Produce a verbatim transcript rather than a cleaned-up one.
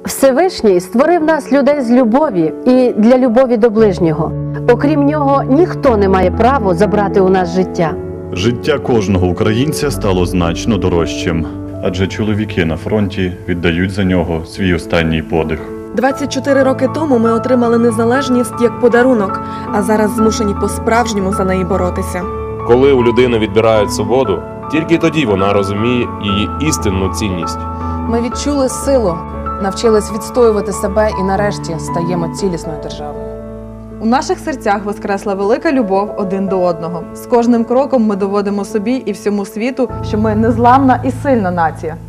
Всевишній створив нас, людей, з любові і для любові до ближнього. Окрім нього, ніхто не має права забрати у нас життя. Життя кожного українця стало значно дорожчим, адже чоловіки на фронті віддають за нього свій останній подих. двадцять чотири роки тому ми отримали незалежність як подарунок, а зараз змушені по-справжньому за неї боротися. Коли у людини відбирають свободу, тільки тоді вона розуміє її істинну цінність. Ми відчули силу, навчились відстоювати себе і нарешті стаємо цілісною державою. У наших серцях воскресла велика любов один до одного. З кожним кроком ми доводимо собі і всьому світу, що ми незламна і сильна нація.